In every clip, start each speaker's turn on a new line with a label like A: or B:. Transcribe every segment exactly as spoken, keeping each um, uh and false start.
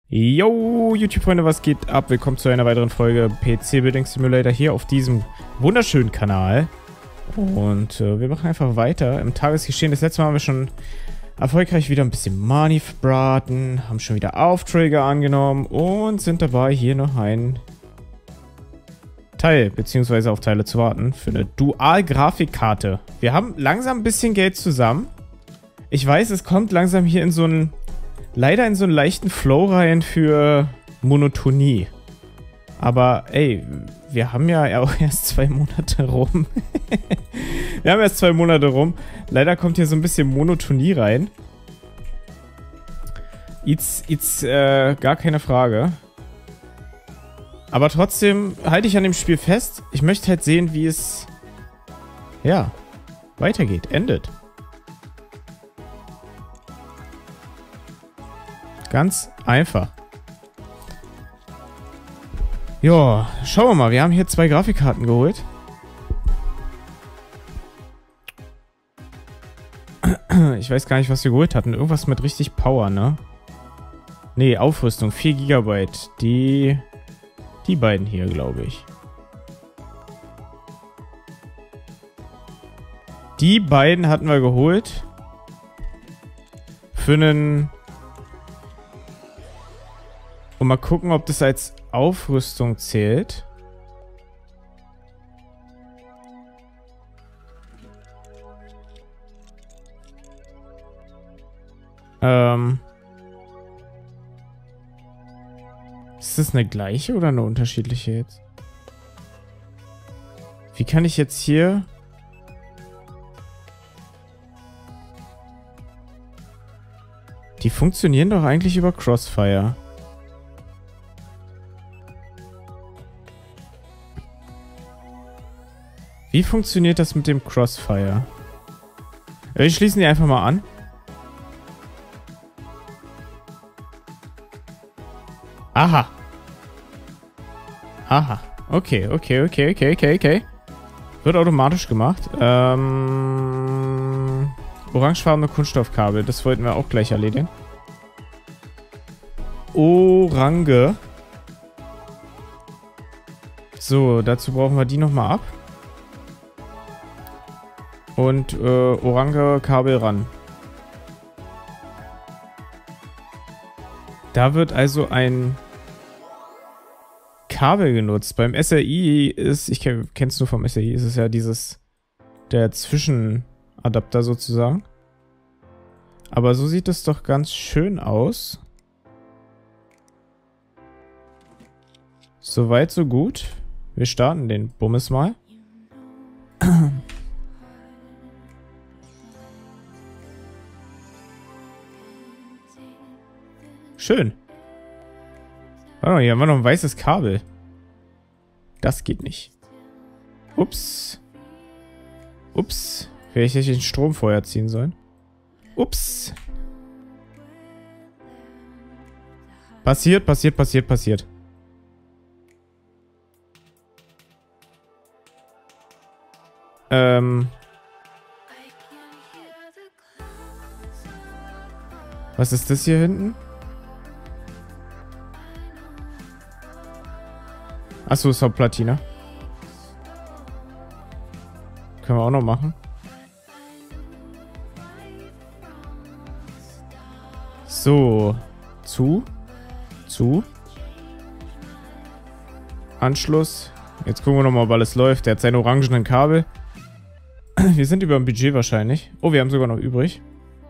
A: Yo, YouTube-Freunde, was geht ab? Willkommen zu einer weiteren Folge P C Building Simulator hier auf diesem wunderschönen Kanal. Und äh, wir machen einfach weiter im Tagesgeschehen. Das letzte Mal haben wir schon erfolgreich wieder ein bisschen Money verbraten, haben schon wieder Aufträge angenommen und sind dabei, hier noch ein Teil, beziehungsweise auf Teile zu warten, für eine Dual-Grafikkarte. Wir haben langsam ein bisschen Geld zusammen. Ich weiß, es kommt langsam hier in so einen, leider in so einen leichten Flow rein für Monotonie. Aber ey, wir haben ja auch erst zwei Monate rum. Wir haben erst zwei Monate rum. Leider kommt hier so ein bisschen Monotonie rein. It's, it's äh, gar keine Frage. Aber trotzdem halte ich an dem Spiel fest. Ich möchte halt sehen, wie es, ja, weitergeht, endet. Ganz einfach. Ja, schauen wir mal. Wir haben hier zwei Grafikkarten geholt. Ich weiß gar nicht, was wir geholt hatten. Irgendwas mit richtig Power, ne? Ne, Aufrüstung. vier Gigabyte. Die... Die beiden hier, glaube ich. Die beiden hatten wir geholt. Für einen... Und mal gucken, ob das als Aufrüstung zählt. Ähm... Ist das eine gleiche oder eine unterschiedliche jetzt? Wie kann ich jetzt hier... Die funktionieren doch eigentlich über Crossfire. Wie funktioniert das mit dem Crossfire? Wir schließen die einfach mal an. Aha. Aha. Okay, okay, okay, okay, okay, okay. Wird automatisch gemacht. Ähm, orangefarbene Kunststoffkabel. Das wollten wir auch gleich erledigen. Orange. So, dazu brauchen wir die nochmal ab. Und äh, orange Kabel ran. Da wird also ein Kabel genutzt. Beim S R I ist, ich kenne es nur vom S R I, ist es ja dieses, der Zwischenadapter sozusagen. Aber so sieht es doch ganz schön aus. Soweit, so gut. Wir starten den Bummes mal. Schön. Warte mal, hier haben wir noch ein weißes Kabel. Das geht nicht. Ups. Ups. Vielleicht hätte ich den Strom vorher ziehen sollen. Ups. Passiert, passiert, passiert, passiert. Ähm. Was ist das hier hinten? Achso, ist Hauptplatine. Können wir auch noch machen. So. Zu. Zu. Anschluss. Jetzt gucken wir nochmal, ob alles läuft. Der hat seine orangenen Kabel. Wir sind über dem Budget wahrscheinlich. Oh, wir haben sogar noch übrig.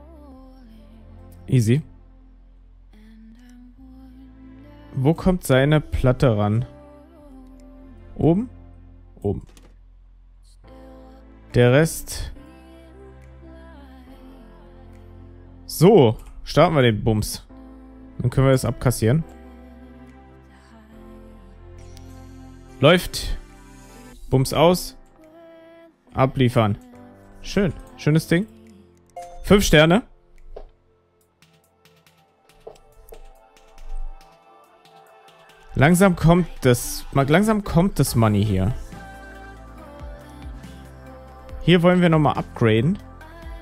A: Easy. Wo kommt seine Platte ran? Oben? Oben. Der Rest. So, starten wir den Bums. Dann können wir das abkassieren. Läuft. Bums aus. Abliefern. Schön. Schönes Ding. Fünf Sterne. Langsam kommt das... Langsam kommt das Money hier. Hier wollen wir nochmal upgraden.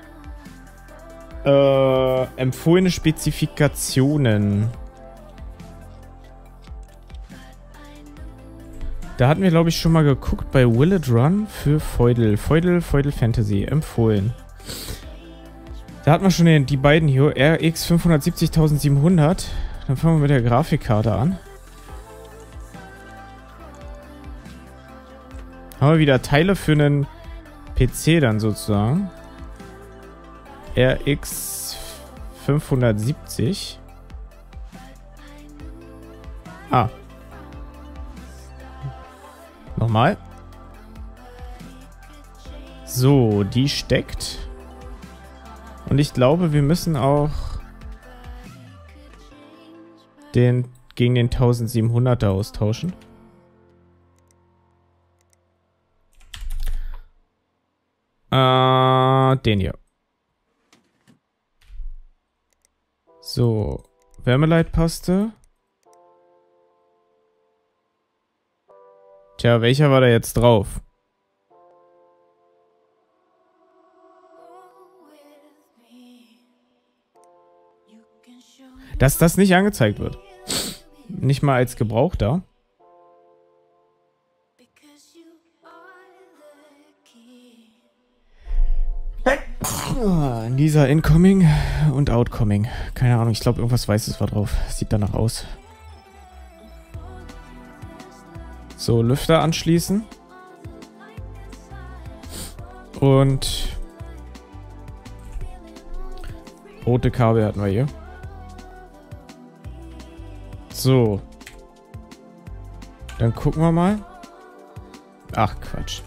A: Äh, empfohlene Spezifikationen. Da hatten wir, glaube ich, schon mal geguckt bei Will It Run für Feudal. Feudal, Feudal Fantasy. Empfohlen. Da hatten wir schon den, die beiden hier. R X fünfhundertsiebzig siebenhundert. Dann fangen wir mit der Grafikkarte an. Haben wir wieder Teile für einen P C dann sozusagen. R X fünfhundertsiebzig. Ah. Nochmal. So, die steckt. Und ich glaube, wir müssen auch den gegen den eintausendsiebenhunderter austauschen. Äh, den hier. So, Wärmeleitpaste. Tja, welcher war da jetzt drauf? Dass das nicht angezeigt wird. Nicht mal als Gebrauchter. Dieser Incoming und Outcoming. Keine Ahnung, ich glaube irgendwas Weißes war drauf. Sieht danach aus. So, Lüfter anschließen. Und rote Kabel hatten wir hier. So. Dann gucken wir mal. Ach, Quatsch.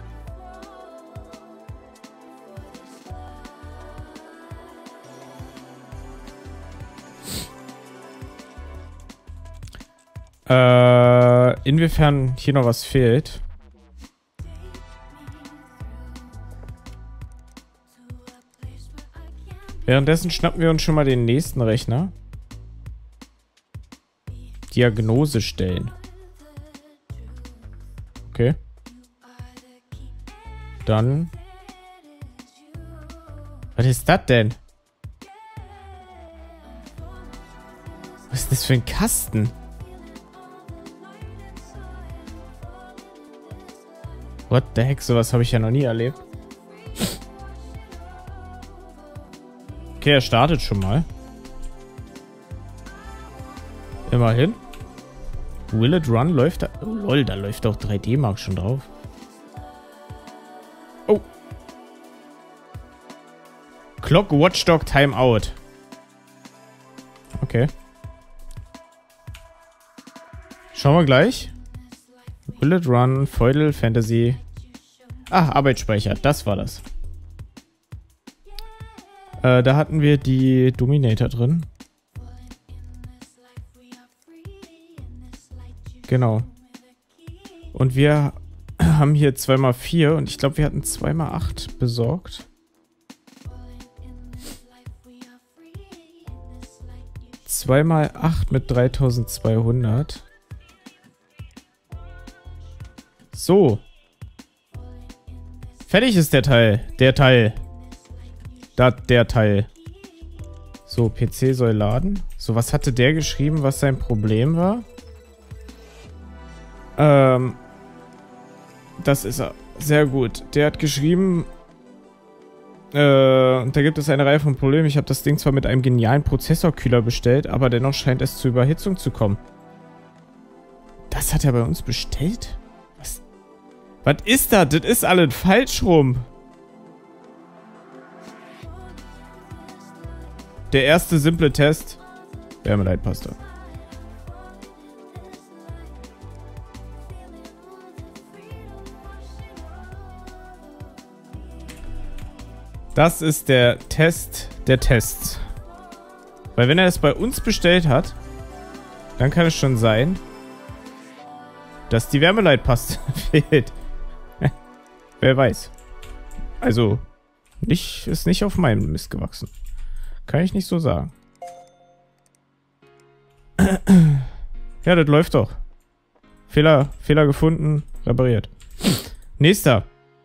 A: Äh, inwiefern hier noch was fehlt. Währenddessen schnappen wir uns schon mal den nächsten Rechner. Diagnose stellen. Okay. Dann. Was ist das denn? Was ist das für ein Kasten? What the heck, sowas habe ich ja noch nie erlebt. Okay, er startet schon mal. Immerhin. Will It Run läuft da... Oh lol, da läuft auch drei D Mark schon drauf. Oh. Clock Watchdog Timeout. Okay. Schauen wir gleich. Will It Run, Feudal Fantasy. Ah, Arbeitsspeicher, das war das. Äh, da hatten wir die Dominator drin. Genau. Und wir haben hier zwei mal vier und ich glaube, wir hatten zwei mal acht besorgt. zwei mal acht mit dreitausendzweihundert. So. Fertig ist der Teil. Der Teil. Da, der Teil. So, P C soll laden. So, was hatte der geschrieben, was sein Problem war? Ähm. Das ist er. Sehr gut. Der hat geschrieben, äh, da gibt es eine Reihe von Problemen. Ich habe das Ding zwar mit einem genialen Prozessorkühler bestellt, aber dennoch scheint es zur Überhitzung zu kommen. Das hat er bei uns bestellt? Was? Was ist das? Das ist alles falsch rum. Der erste simple Test. Wärmeleitpaste. Das ist der Test der Tests. Weil wenn er es bei uns bestellt hat, dann kann es schon sein, dass die Wärmeleitpaste fehlt. Wer weiß. Also, nicht, ist nicht auf meinem Mist gewachsen. Kann ich nicht so sagen. Ja, das läuft doch. Fehler, Fehler gefunden, repariert. Nächster.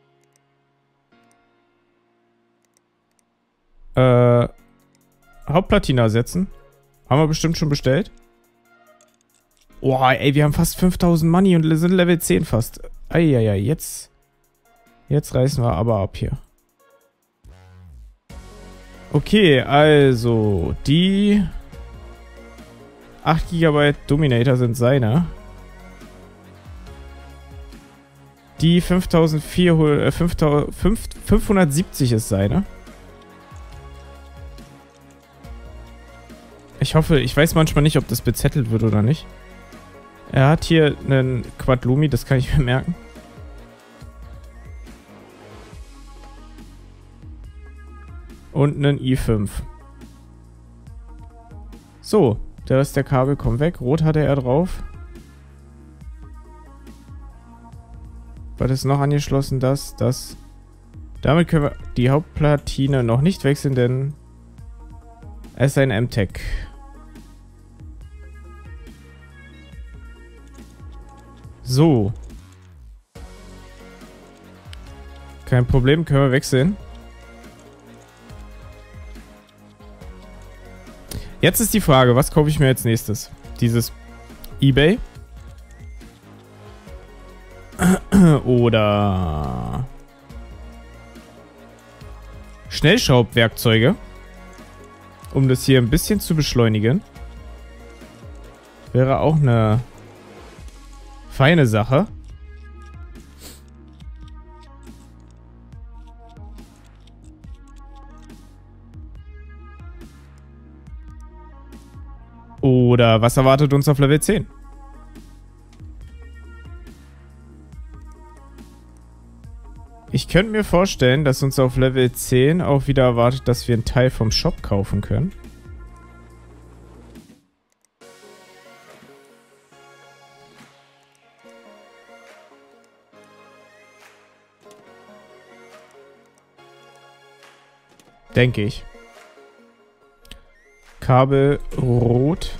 A: Äh, Hauptplatine ersetzen. Haben wir bestimmt schon bestellt. Boah, ey, wir haben fast fünftausend Money und sind Level zehn fast. Eieiei, jetzt... Jetzt reißen wir aber ab hier. Okay, also... Die... acht Gigabyte Dominator sind seine. Die fünftausendvierhundert... Äh, fünfhundertsiebzig ist seine. Ich hoffe, ich weiß manchmal nicht, ob das bezettelt wird oder nicht. Er hat hier einen Quadlumi, das kann ich mir merken. Und einen i fünf. So, der Rest der Kabel kommt weg. Rot hatte er drauf. Was ist noch angeschlossen? Das, das. Damit können wir die Hauptplatine noch nicht wechseln, denn es ist ein M-Tech. So. Kein Problem, können wir wechseln. Jetzt ist die Frage, was kaufe ich mir als nächstes? Dieses eBay? Oder Schnellschraubwerkzeuge? Um das hier ein bisschen zu beschleunigen. Wäre auch eine feine Sache. Oder was erwartet uns auf Level zehn? Ich könnte mir vorstellen, dass uns auf Level zehn auch wieder erwartet, dass wir einen Teil vom Shop kaufen können. Denke ich. Kabel rot.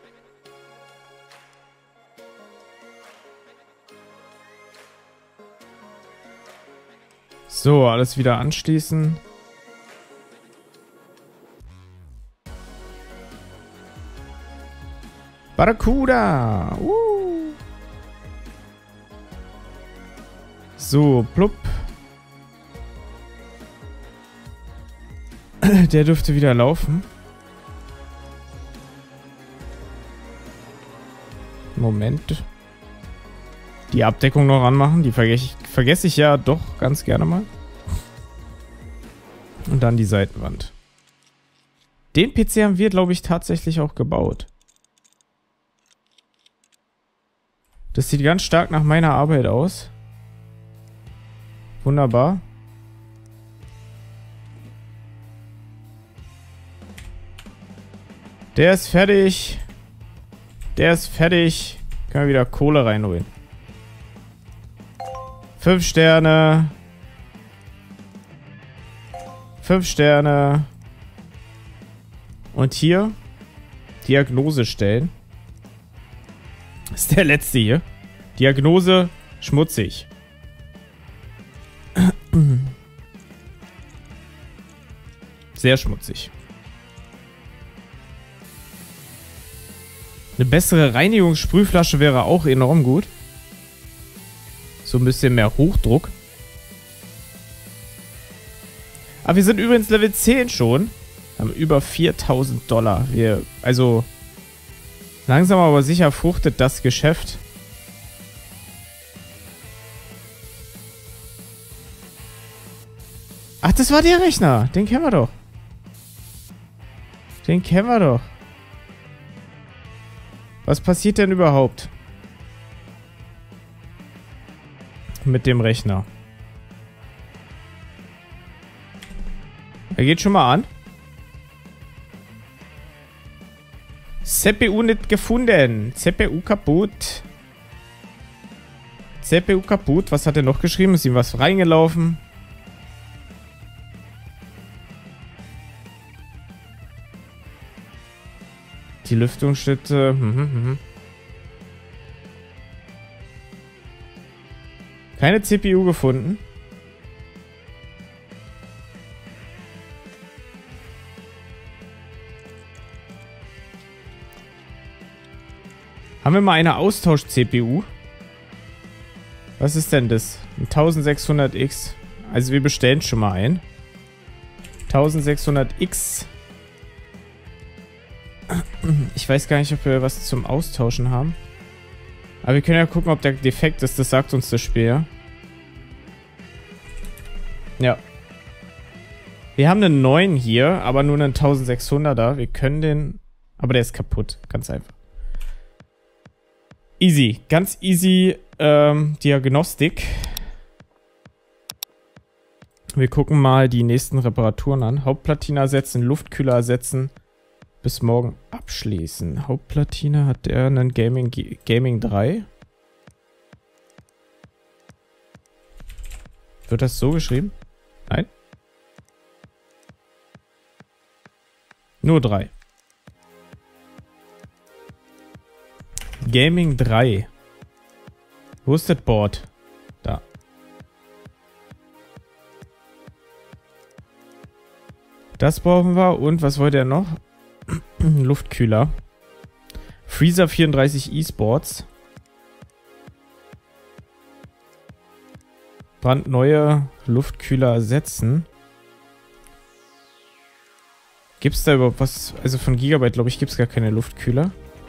A: So, alles wieder anschließen. Barracuda! Uh. So, plupp. Der dürfte wieder laufen. Moment. Die Abdeckung noch anmachen. Die vergesse ich, vergesse ich ja doch ganz gerne mal. Und dann die Seitenwand. Den P C haben wir, glaube ich, tatsächlich auch gebaut. Das sieht ganz stark nach meiner Arbeit aus. Wunderbar. Der ist fertig. Der ist fertig. Können wir wieder Kohle reinholen. Fünf Sterne. Fünf Sterne. Und hier Diagnose stellen. Das ist der letzte hier. Diagnose schmutzig. Sehr schmutzig. Eine bessere Reinigungssprühflasche wäre auch enorm gut. So ein bisschen mehr Hochdruck. Aber wir sind übrigens Level zehn schon. Haben über viertausend Dollar. Wir, also langsam aber sicher fruchtet das Geschäft. Ach, das war der Rechner. Den kennen wir doch. Den kennen wir doch. Was passiert denn überhaupt mit dem Rechner? Er geht schon mal an. C P U nicht gefunden. C P U kaputt. C P U kaputt. Was hat er noch geschrieben? Ist ihm was reingelaufen? Die Lüftungsschritte. Mhm, mhm. Keine C P U gefunden. Haben wir mal eine Austausch-C P U? Was ist denn das? Ein eintausendsechshundert X. Also wir bestellen schon mal ein. eintausendsechshundert X. Ich weiß gar nicht, ob wir was zum Austauschen haben. Aber wir können ja gucken, ob der defekt ist. Das sagt uns das Spiel, ja? Ja. Wir haben einen neuen hier, aber nur einen eintausendsechshunderter. Wir können den... Aber der ist kaputt. Ganz einfach. Easy. Ganz easy ähm, Diagnostik. Wir gucken mal die nächsten Reparaturen an. Hauptplatine ersetzen, Luftkühler ersetzen. Bis morgen abschließen. Hauptplatine hat er einen Gaming, Gaming drei. Wird das so geschrieben? Nein. Nur drei. Gaming drei. Wo ist das Board? Da. Das brauchen wir. Und was wollte er noch? Luftkühler. Freezer vierunddreißig E-Sports. Brandneue Luftkühler ersetzen. Gibt es da überhaupt was? Also von Gigabyte, glaube ich, gibt es gar keine Luftkühler.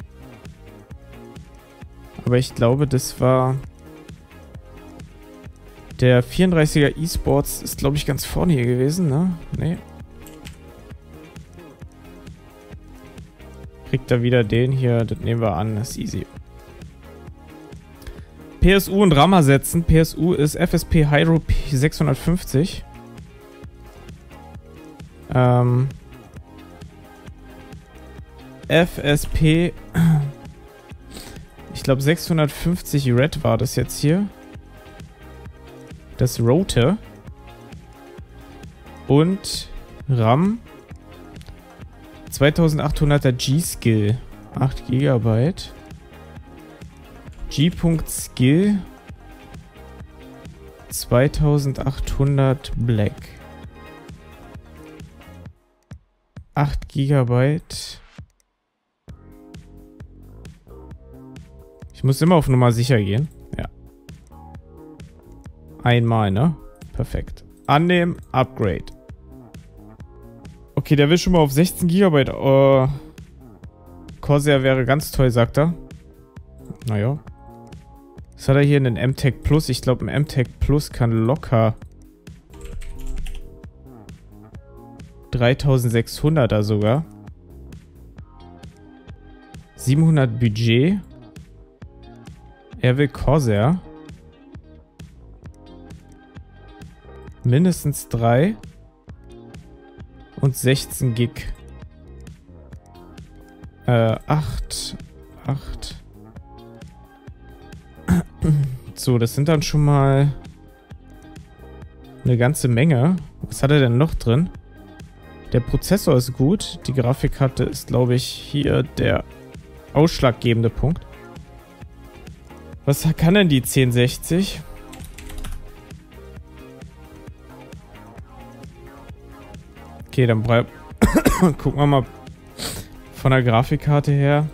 A: Aber ich glaube, das war... Der vierunddreißiger E-Sports ist, glaube ich, ganz vorne hier gewesen, ne? Nee. Kriegt er wieder den hier, das nehmen wir an, das ist easy. P S U und RAM ersetzen. P S U ist F S P Hydro P sechshundertfünfzig. Ähm... F S P... Ich glaube sechshundertfünfzig Red war das jetzt hier. Das Rote. Und RAM. zweitausendachthunderter G-Skill. acht Gigabyte. G.Skill. zweitausendachthundert Black. acht Gigabyte. Ich muss immer auf Nummer sicher gehen. Ja. Einmal, ne? Perfekt. Annehmen, Upgrade. Okay, der will schon mal auf sechzehn Gigabyte. Uh, Corsair wäre ganz toll, sagt er. Naja. Was hat er hier? Einen M TEC Plus. Ich glaube, ein M TEC Plus kann locker dreitausendsechshunderter sogar. siebenhundert Budget. Er will Corsair. Mindestens drei. Und sechzehn Gig. Äh, acht. acht. So, das sind dann schon mal eine ganze Menge. Was hat er denn noch drin? Der Prozessor ist gut. Die Grafikkarte ist, glaube ich, hier der ausschlaggebende Punkt. Was kann denn die zehn sechzig? Okay, dann gucken wir mal von der Grafikkarte her.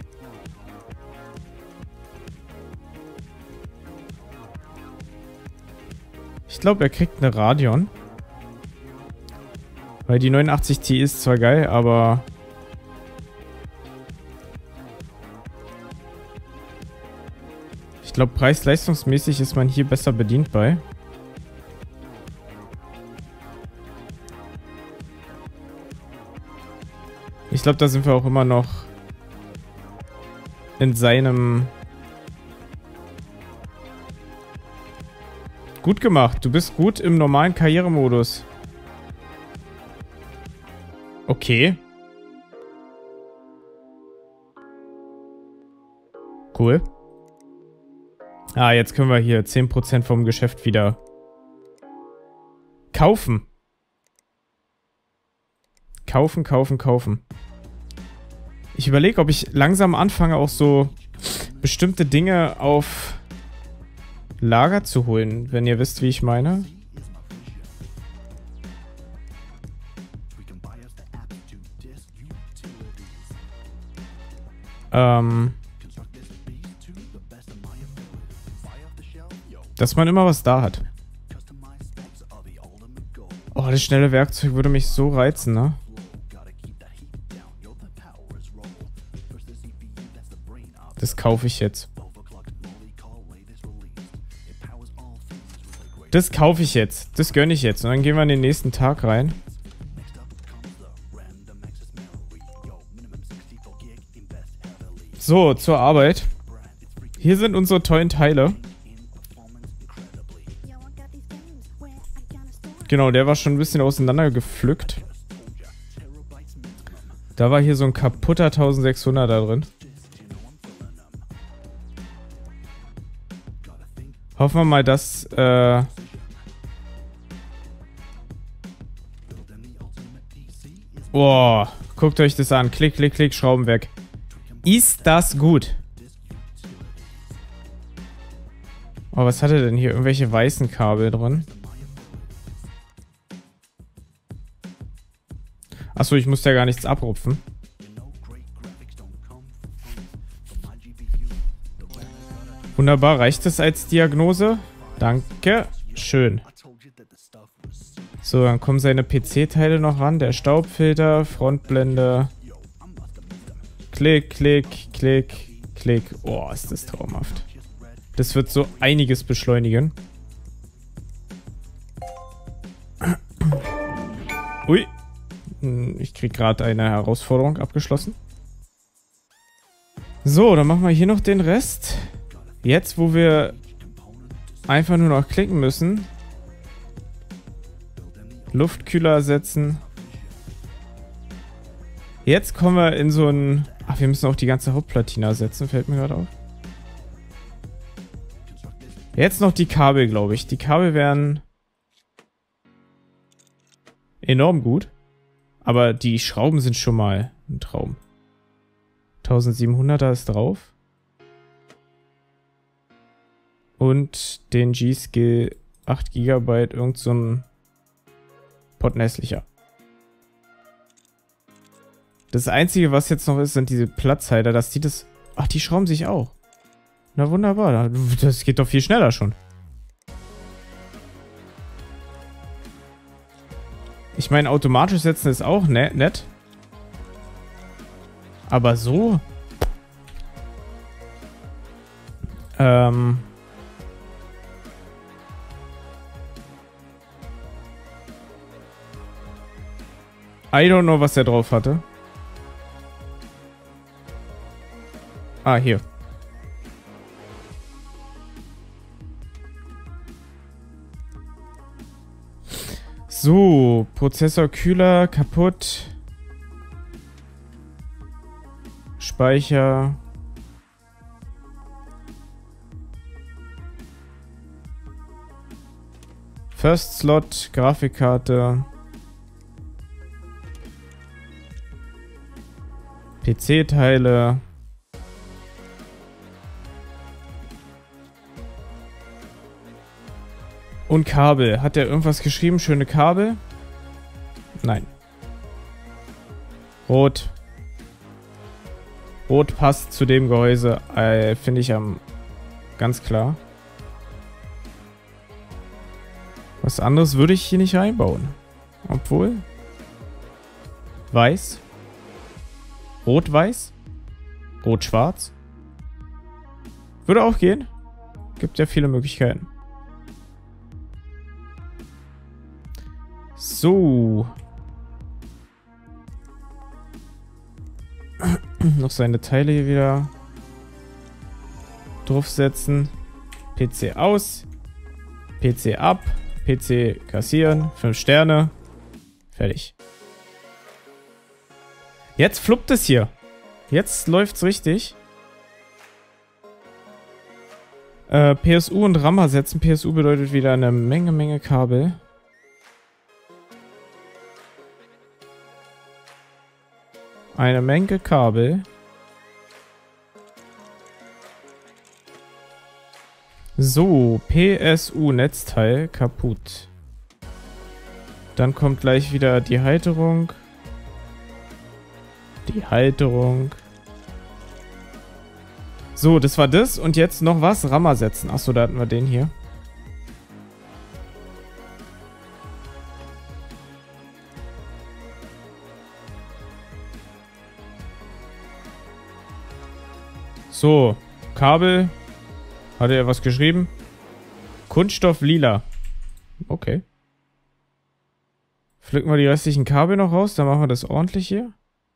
A: Ich glaube, er kriegt eine Radeon. Weil die neunundachtzig Ti ist zwar geil, aber... Ich glaube, preis-leistungsmäßig ist man hier besser bedient bei. Ich glaube, da sind wir auch immer noch in seinem... Gut gemacht. Du bist gut im normalen Karrieremodus. Okay. Cool. Ah, jetzt können wir hier zehn Prozent vom Geschäft wieder kaufen. Kaufen, kaufen, kaufen. Ich überlege, ob ich langsam anfange, auch so bestimmte Dinge auf Lager zu holen, wenn ihr wisst, wie ich meine. Ähm... Dass man immer was da hat. Oh, das schnelle Werkzeug würde mich so reizen, ne? Das kaufe ich jetzt. Das kaufe ich jetzt. Das gönne ich jetzt. Und dann gehen wir in den nächsten Tag rein. So, zur Arbeit. Hier sind unsere tollen Teile. Genau, der war schon ein bisschen auseinandergepflückt. Da war hier so ein kaputter eintausendsechshunderter drin. Hoffen wir mal, dass... Äh Boah, guckt euch das an. Klick, klick, klick, Schrauben weg. Ist das gut? Oh, was hat er denn hier? Irgendwelche weißen Kabel drin? Achso, ich muss ja gar nichts abrupfen. Wunderbar, reicht das als Diagnose? Danke. Schön. So, dann kommen seine P C-Teile noch ran. Der Staubfilter, Frontblende. Klick, klick, klick, klick. Oh, ist das traumhaft. Das wird so einiges beschleunigen. Ui. Ich krieg gerade eine Herausforderung abgeschlossen. So, dann machen wir hier noch den Rest. Jetzt, wo wir einfach nur noch klicken müssen. Luftkühler ersetzen. Jetzt kommen wir in so ein... Ach, wir müssen auch die ganze Hauptplatine ersetzen, fällt mir gerade auf. Jetzt noch die Kabel, glaube ich. Die Kabel wären enorm gut. Aber die Schrauben sind schon mal ein Traum. eintausendsiebenhunderter ist drauf. Und den G-Skill acht Gigabyte, irgend so ein pottenhässlicher. Das Einzige, was jetzt noch ist, sind diese Platzhalter, dass die das... Ach, die schrauben sich auch. Na wunderbar, das geht doch viel schneller schon. Ich meine, automatisch setzen ist auch ne nett. Aber so... Ähm... I don't know, was er drauf hatte. Ah, hier. So, Prozessorkühler kaputt. Speicher. First Slot, Grafikkarte. P C-Teile. Und Kabel. Hat er irgendwas geschrieben? Schöne Kabel? Nein. Rot. Rot passt zu dem Gehäuse. Äh, finde ich am... ganz klar. Was anderes würde ich hier nicht reinbauen. Obwohl... Weiß. Rot-Weiß. Rot-Schwarz. Würde auch gehen. Gibt ja viele Möglichkeiten. So. Noch seine Teile hier wieder draufsetzen. P C aus. P C ab. P C kassieren. fünf Sterne. Fertig. Jetzt fluppt es hier. Jetzt läuft's richtig. Äh, P S U und RAM ersetzen. P S U bedeutet wieder eine Menge, Menge Kabel. Eine Menge Kabel. So, P S U-Netzteil kaputt. Dann kommt gleich wieder die Halterung. Die Halterung. So, das war das. Und jetzt noch was? RAM ersetzen. Achso, da hatten wir den hier. So, Kabel. Hat er was geschrieben? Kunststoff lila. Okay. Pflücken wir die restlichen Kabel noch raus, dann machen wir das ordentlich hier.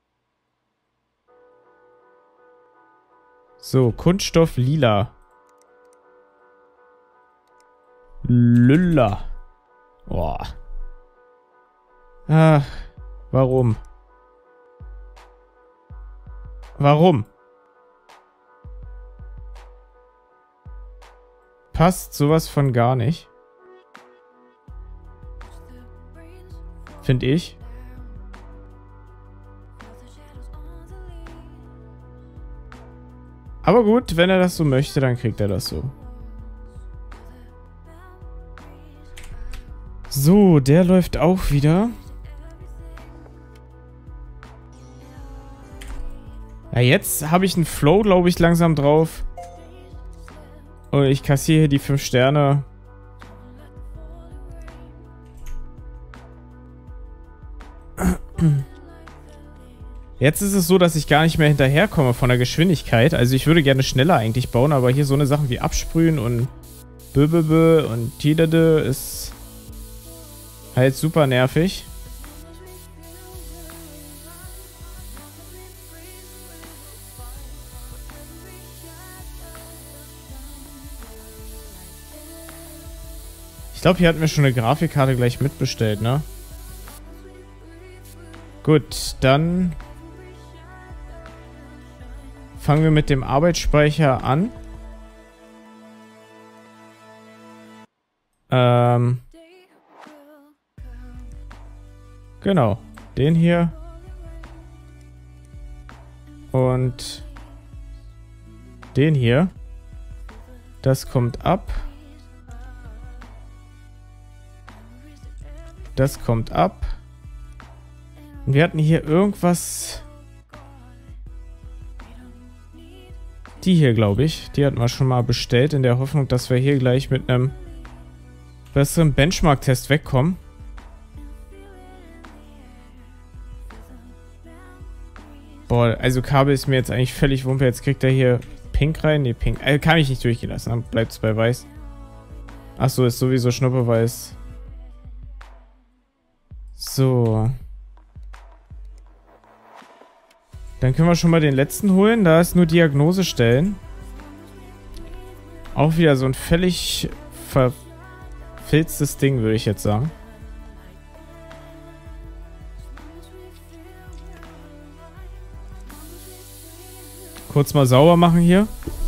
A: So, Kunststoff lila. Lülla. Boah. Ach, warum? Warum? Passt sowas von gar nicht. Finde ich. Aber gut, wenn er das so möchte, dann kriegt er das so. So, der läuft auch wieder. Ja, jetzt habe ich einen Flow, glaube ich, langsam drauf. Und ich kassiere hier die fünf Sterne. Jetzt ist es so, dass ich gar nicht mehr hinterherkomme von der Geschwindigkeit. Also ich würde gerne schneller eigentlich bauen, aber hier so eine Sachen wie Absprühen und Böböbö und Tidede ist halt super nervig. Ich glaube, hier hatten wir schon eine Grafikkarte gleich mitbestellt, ne? Gut, dann fangen wir mit dem Arbeitsspeicher an. Ähm. Genau, den hier. Und den hier. Das kommt ab. Das kommt ab. Und wir hatten hier irgendwas. Die hier, glaube ich. Die hatten wir schon mal bestellt, in der Hoffnung, dass wir hier gleich mit einem besseren Benchmark-Test wegkommen. Boah, also Kabel ist mir jetzt eigentlich völlig wumpe. Jetzt kriegt er hier Pink rein. Ne, Pink. Äh, kann ich nicht durchgehen lassen. Dann bleibt es bei Weiß. Achso, ist sowieso Schnupperweiß. So. Dann können wir schon mal den letzten holen. Da ist nur Diagnose stellen. Auch wieder so ein völlig verfilztes Ding, würde ich jetzt sagen. Kurz mal sauber machen hier.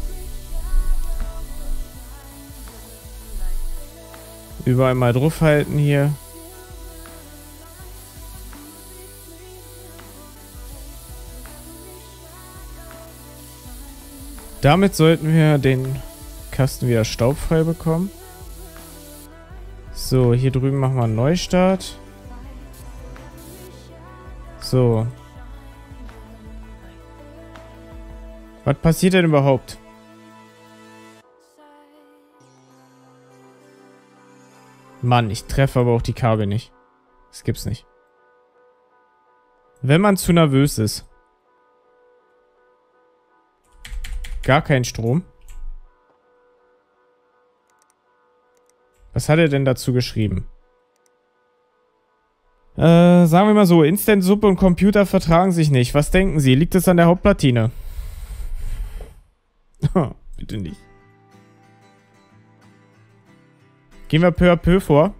A: Überall mal drauf halten hier. Damit sollten wir den Kasten wieder staubfrei bekommen. So, hier drüben machen wir einen Neustart. So. Was passiert denn überhaupt? Mann, ich treffe aber auch die Kabel nicht. Das gibt's nicht. Wenn man zu nervös ist. Gar kein Strom. Was hat er denn dazu geschrieben? Äh, sagen wir mal so, Instant-Suppe und Computer vertragen sich nicht. Was denken Sie? Liegt es an der Hauptplatine? Oh, bitte nicht. Gehen wir peu à peu vor.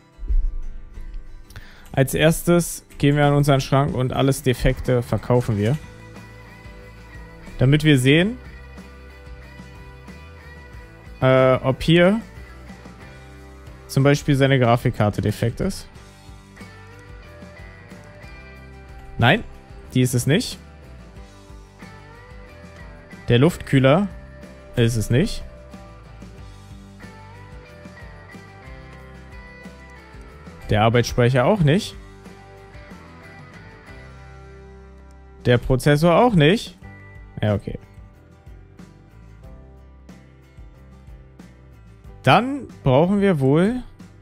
A: Als erstes gehen wir an unseren Schrank und alles Defekte verkaufen wir. Damit wir sehen, äh, ob hier zum Beispiel seine Grafikkarte defekt ist. Nein, die ist es nicht. Der Luftkühler ist es nicht. Der Arbeitsspeicher auch nicht. Der Prozessor auch nicht. Ja, okay. Dann brauchen wir wohl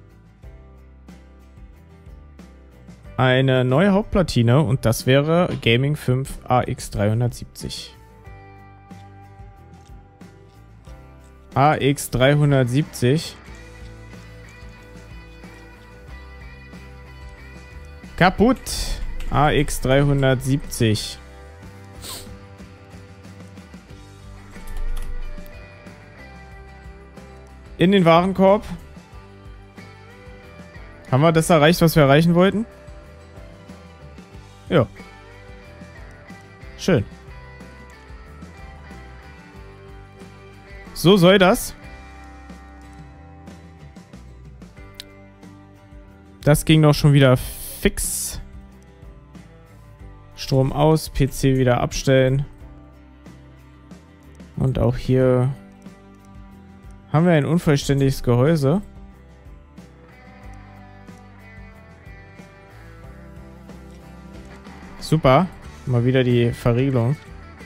A: eine neue Hauptplatine und das wäre Gaming fünf A X dreihundertsiebzig. A X dreihundertsiebzig. Kaputt. A X dreihundertsiebzig. In den Warenkorb. Haben wir das erreicht, was wir erreichen wollten? Ja. Schön. So soll das. Das ging doch schon wieder fix. Strom aus, P C wieder abstellen. Und auch hier haben wir ein unvollständiges Gehäuse. Super. Mal wieder die Verriegelung.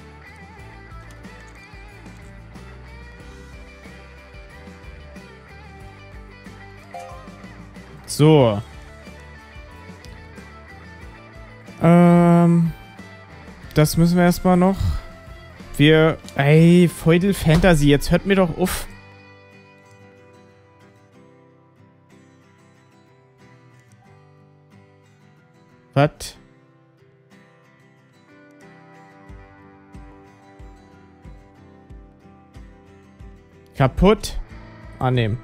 A: So. Ähm. Das müssen wir erstmal noch. Wir. Ey, Feudal Fantasy, jetzt hört mir doch auf. Was? Kaputt. Annehmen.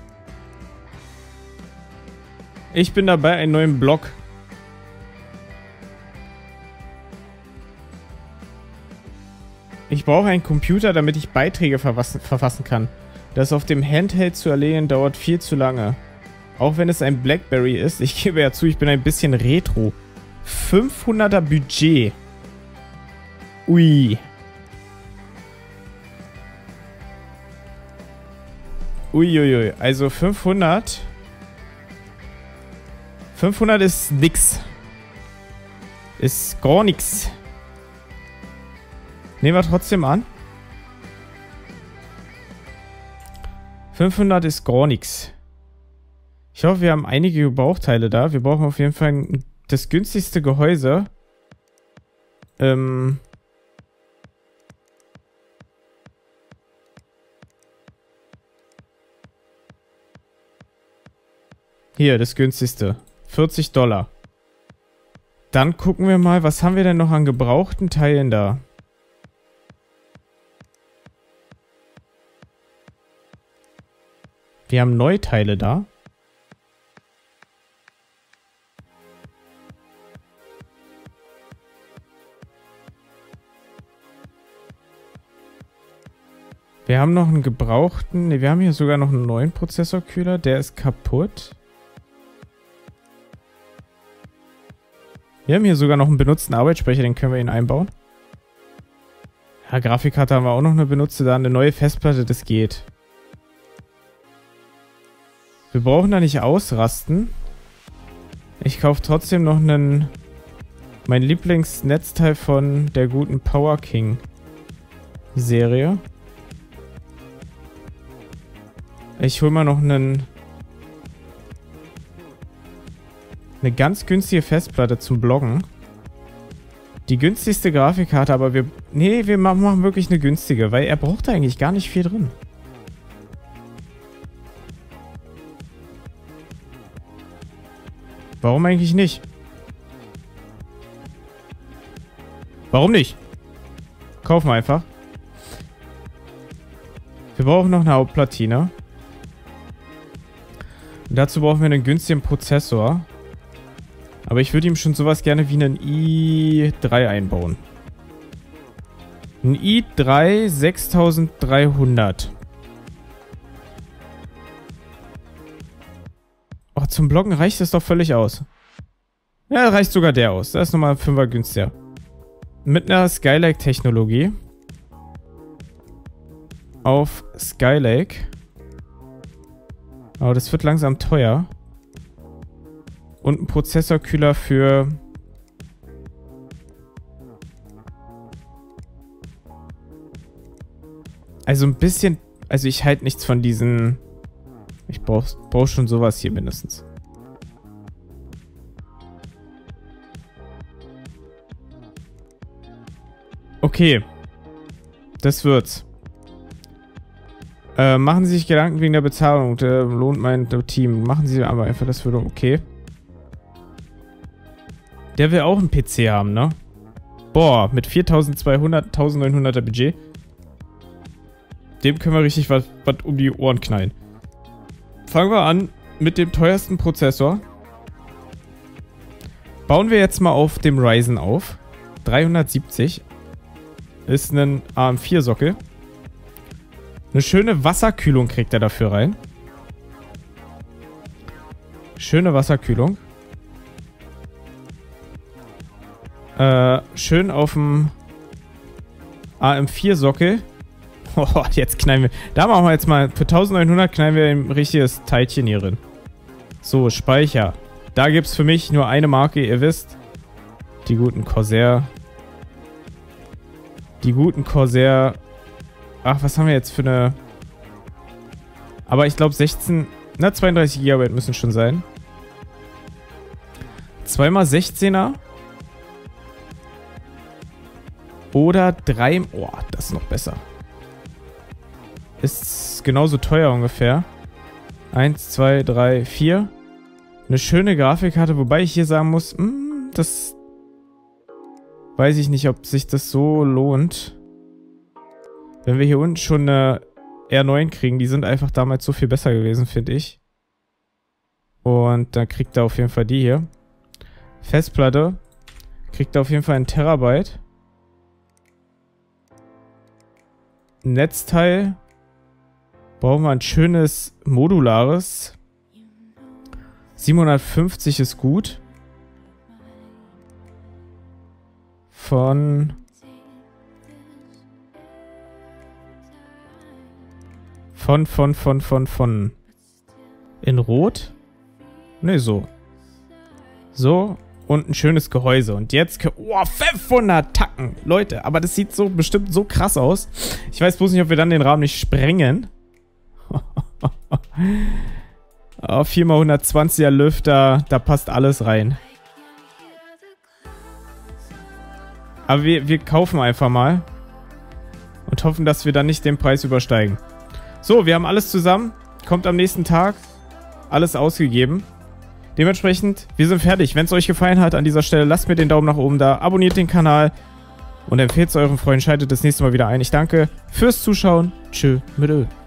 A: Ich bin dabei, einen neuen Block. Ich brauche einen Computer, damit ich Beiträge verfassen kann. Das auf dem Handheld zu erledigen dauert viel zu lange. Auch wenn es ein Blackberry ist. Ich gebe ja zu, ich bin ein bisschen retro. fünfhunderter Budget. Ui. Uiuiui. Also fünfhundert. fünfhundert ist nix. Ist gar nix. Nehmen wir trotzdem an. fünfhundert ist gar nix. Ich hoffe, wir haben einige Gebrauchteile da. Wir brauchen auf jeden Fall das günstigste Gehäuse. Ähm... Hier, das günstigste. vierzig Dollar. Dann gucken wir mal, was haben wir denn noch an gebrauchten Teilen da? Wir haben Neuteile da. Wir haben noch einen gebrauchten... Ne, wir haben hier sogar noch einen neuen Prozessorkühler. Der ist kaputt. Wir haben hier sogar noch einen benutzten Arbeitsspeicher, den können wir ihn einbauen. Ja, Grafikkarte haben wir auch noch eine benutzte, da eine neue Festplatte, das geht. Wir brauchen da nicht ausrasten. Ich kaufe trotzdem noch einen... Mein Lieblingsnetzteil von der guten Power King Serie. Ich hole mal noch einen... Eine ganz günstige Festplatte zum Bloggen. Die günstigste Grafikkarte, aber wir... Nee, wir machen wirklich eine günstige, weil er braucht da eigentlich gar nicht viel drin. Warum eigentlich nicht? Warum nicht? Kaufen wir einfach. Wir brauchen noch eine Hauptplatine. Und dazu brauchen wir einen günstigen Prozessor. Aber ich würde ihm schon sowas gerne wie einen i drei einbauen. Ein i drei sechstausenddreihundert. Oh, zum Bloggen reicht das doch völlig aus. Ja, reicht sogar der aus. Da ist nochmal ein Fünfer günstiger. Mit einer Skylake-Technologie. Auf Skylake. Aber das wird langsam teuer. Und ein Prozessorkühler für... Also ein bisschen... Also ich halte nichts von diesen... Ich brauch, brauch schon sowas hier mindestens. Okay. Das wird's. Äh, machen Sie sich Gedanken wegen der Bezahlung. Der lohnt mein Team. Machen Sie aber einfach, das würde okay. Der will auch einen P C haben, ne? Boah, mit viertausendzweihundert, eintausendneunhunderter Budget. Dem können wir richtig was, was um die Ohren knallen. Fangen wir an mit dem teuersten Prozessor. Bauen wir jetzt mal auf dem Ryzen auf. dreihundertsiebzig. Ist ein A M vier Sockel. Eine schöne Wasserkühlung kriegt er dafür rein. Schöne Wasserkühlung. Äh, schön auf dem A M vier Sockel. Oh, jetzt knallen wir. Da machen wir jetzt mal. Für eintausendneunhundert knallen wir ein richtiges Teilchen hier drin. So, Speicher. Da gibt es für mich nur eine Marke, ihr wisst. Die guten Corsair. Die guten Corsair. Ach, was haben wir jetzt für eine... Aber ich glaube sechzehn... Na, zweiunddreißig Gigabyte müssen schon sein. zwei mal sechzehner. Oder drei... Oh, das ist noch besser. Ist genauso teuer ungefähr. eins, zwei, drei, vier. Eine schöne Grafikkarte, wobei ich hier sagen muss, mh, das weiß ich nicht, ob sich das so lohnt. Wenn wir hier unten schon eine R neun kriegen, die sind einfach damals so viel besser gewesen, finde ich. Und dann kriegt er auf jeden Fall die hier. Festplatte. Kriegt er auf jeden Fall ein Terabyte. Netzteil. Brauchen wir ein schönes modulares. siebenhundertfünfzig ist gut. Von... Von, von, von, von, von... In Rot? Ne, so. So. Und ein schönes Gehäuse. Und jetzt... Oh, fünfhundert Tacken! Leute, aber das sieht so bestimmt so krass aus. Ich weiß bloß nicht, ob wir dann den Rahmen nicht sprengen. Oh, vier mal hundertzwanziger Lüfter, da passt alles rein. Aber wir, wir kaufen einfach mal. Und hoffen, dass wir dann nicht den Preis übersteigen. So, wir haben alles zusammen. Kommt am nächsten Tag. Alles ausgegeben. Dementsprechend, wir sind fertig. Wenn es euch gefallen hat an dieser Stelle, lasst mir den Daumen nach oben da. Abonniert den Kanal. Und empfehlt es euren Freunden. Schaltet das nächste Mal wieder ein. Ich danke fürs Zuschauen. Tschö mit Ö.